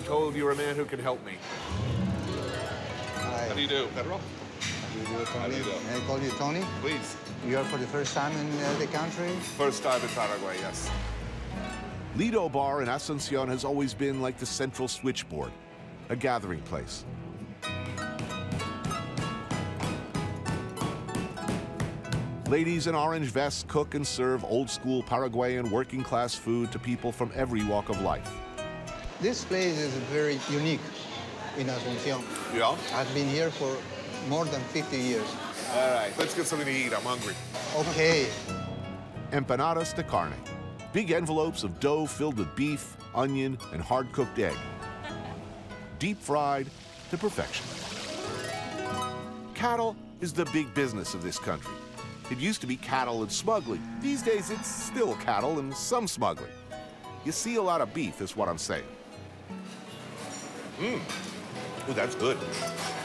told you're a man who can help me. Hi. How do you do, Pedro? How do you do, Tony? How do you do? May I call you Tony? Please. You're for the first time in the country? First time in Paraguay, yes. Lido Bar in Asuncion has always been like the central switchboard, a gathering place. Ladies in orange vests cook and serve old-school Paraguayan working-class food to people from every walk of life. This place is very unique in Asuncion. Yeah? I've been here for more than 50 years. All right, let's get something to eat. I'm hungry. Okay. Empanadas de carne, big envelopes of dough filled with beef, onion, and hard-cooked egg. Deep fried to perfection. Cattle is the big business of this country. It used to be cattle and smuggling. These days, it's still cattle and some smuggling. You see a lot of beef, is what I'm saying. Oh, that's good.